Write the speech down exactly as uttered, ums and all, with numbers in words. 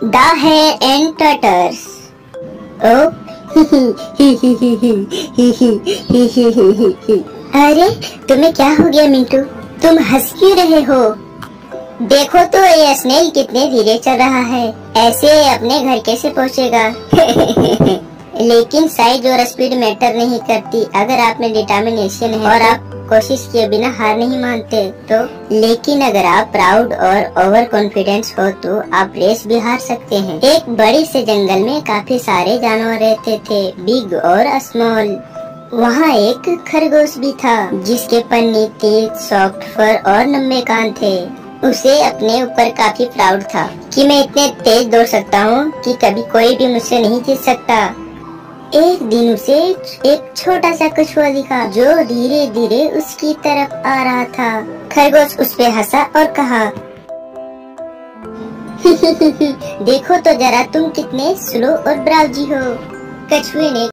The hare and turtles. ओ अरे तुम्हें क्या हो गया मिंटू, तुम हंस क्यों रहे हो? देखो तो ये स्नेल कितने धीरे चल रहा है, ऐसे अपने घर कैसे पहुँचेगा? लेकिन साइज और स्पीड मैटर नहीं करती अगर आप में डिटर्मिनेशन है और आप कोशिश किए बिना हार नहीं मानते तो। लेकिन अगर आप प्राउड और ओवर कॉन्फिडेंस हो तो आप रेस भी हार सकते हैं। एक बड़ी से जंगल में काफी सारे जानवर रहते थे, बिग और स्मॉल। वहाँ एक खरगोश भी था जिसके पन्नी, तेज, सॉफ्ट फर और लंबे कान थे। उसे अपने ऊपर काफी प्राउड था कि मैं इतने तेज दौड़ सकता हूँ कि कभी कोई भी मुझसे नहीं जीत सकता। एक दिन उसे एक छोटा सा कछुआ दिखा जो धीरे धीरे उसकी तरफ आ रहा था। खरगोश उस पे हंसा और कहा, देखो तो जरा तुम कितने स्लो और ब्राउजी हो। कछुए ने